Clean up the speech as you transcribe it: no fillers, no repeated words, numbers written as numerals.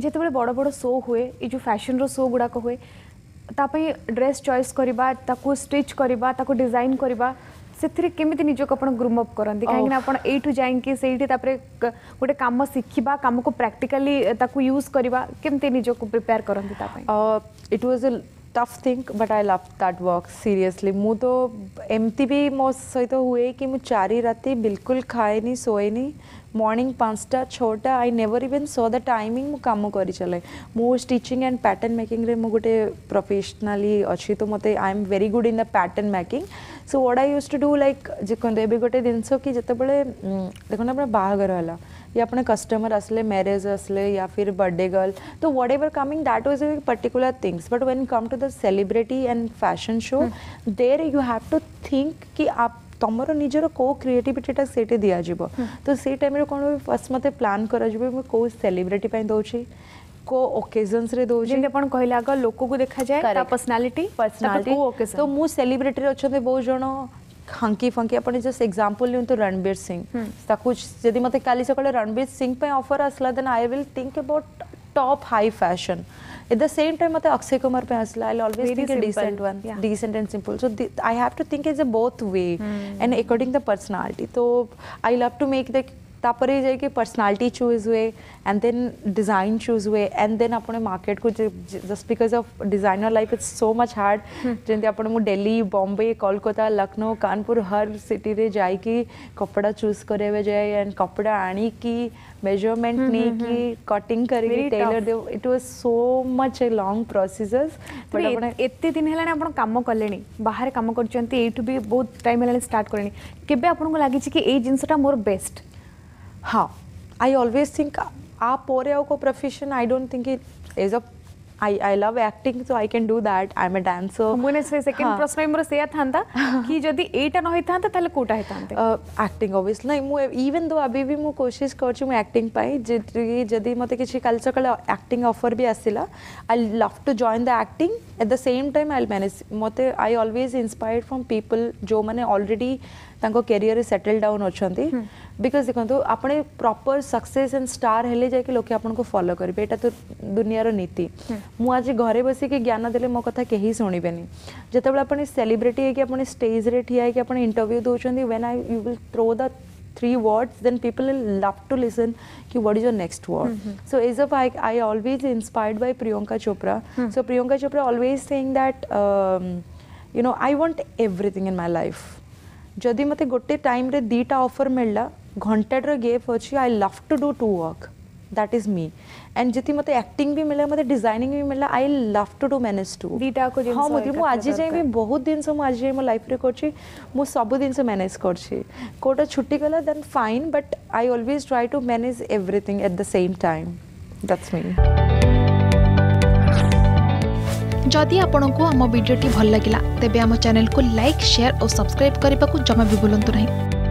जिते बड़ बड़ शो हुए ये जो फैशन रो शो गुड़ाक हुए तापई ड्रेस चॉइस करवा ताकू स्टिच करवा ताकू डिजाइन करवा से केमी निजक आप ग्रूम अप करती कहीं आप यू जाकि गोटे कम शिखा कम को प्रैक्टिकली यूज करवा केमती निजक प्रिपेयर करती it was a tough thing but I love that work seriously मु तो एमती भी मो सहित हुए कि मु 4 राति बिल्कुल खाएनी सोएनी मॉर्निंग 5टा 6टा I never even saw the timing मु काम करी चले मु स्टिचिंग एंड पैटर्न मेकिंग रे मु गोटे प्रोफेशनली अच्छी तो मते I am very good in the pattern making so what I used to do like जेकोंदे एबे गोटे जिनस कि जते बळे देखो ना बाहागर हला या अपने कस्टमर असले मैरिज असले या फिर बर्थडे गर्ल तो whatever coming that was a particular things but when come to the celebrity and fashion show there you have to think कि आप तुमर निजर को क्रिएटिविटीटा सेटे दिया जिवो तो से टाइम रे कोन फर्स्ट मते प्लान करा जिवो मैं को सेलिब्रिटी पई दोछि को ओकेजन्स रे दोछि जेंते अपन कहला अगर लोको को देखा जाए ता पर्सनालिटी तो मु सेलिब्रिटी रे अछते बहुत जण हंकी फंकी अपने जस्ट एग्जांपल लियो तो रणबीर सिंह कुछ यदि मते काली सकाळे रणबीर सिंह पे ऑफर आसला then I will think about top high fashion at the same time मते अक्षय कुमार पे आसला I always think a decent one decent and simple so I have to think is a both way and according the personality तो I love to make the तापरे जाके personality choose हुए and then design choose हुए and then अपने market को just because of designer life it's so much hard जंती आपण मु दिल्ली बॉम्बे कोलकाता लखनऊ कानपुर हर सिटी रे जाइकी कपड़ा चूज करे जाए एंड कपड़ा आनी की मेजरमेंट नहीं की कटिंग करके टेलर दे it was so much a long processes but आपण एते दिन हेलाने आपण काम करलेनी बाहर काम करचंती एठु भी बहुत टाइम हेलाने स्टार्ट करलेनी केबे आपण को लागि छि कि ए जिंसटा मोर बेस्ट हाँ आई ऑलवेज थिंक आप को profession I don't think it as a I love acting so I can do that I'm a dancer मुने से सेकंड प्रश्न मोर सेया थांता कि जदी एटा न होई थांता ताले कोटा हे थांते एक्टिंग ऑब्वियसली नहीं मु इवन दो अभी भी मु कोशिश करछु मु एक्टिंग पाई जदी मते किछि काल सकाळ एक्टिंग ऑफर भी आसिला I love to join the acting at the same time I will manage मते I always inspired from people जो माने ऑलरेडी तांको करियर सेटल डाउन अछंती बिकॉज देखो आपने प्रॉपर सक्सेस एंड स्टार हेले जाके लोके आपन को फॉलो करिवे एटा तो दुनियार नीति मु आज घरे बसी के ज्ञान देले मो कथा केही सुनिबेनी जतबे आपन सेलिब्रिटी है कि आपन स्टेज रे ठिया है कि आपन इंटरव्यू दोचंदी when I you will throw the 3 words then people will love to listen ki what is your next word so as of I always inspired by Priyanka Chopra so Priyanka Chopra always saying that you know I want everything in my life जदि मते गोटे time रे दीटा offer मिलला घंटाटर gap अछि I love to do 2 work that is me and जति मते acting भी मिला मते डिजाइनिंग भी मिला I love to do manage to दीटा को हां मु आज जाय भी बहुत दिन से मु आज जाय मो लाइफ रे करछि मु सब दिन से मैनेज करछि कोटा छुट्टी गला then fine but I always try to manage everything at the same time that's me जदि आपंक आम भिडी भल लगा तेब आम चैनल को लाइक शेयर और सब्सक्राइब करने को जमा भी भूलु नहीं।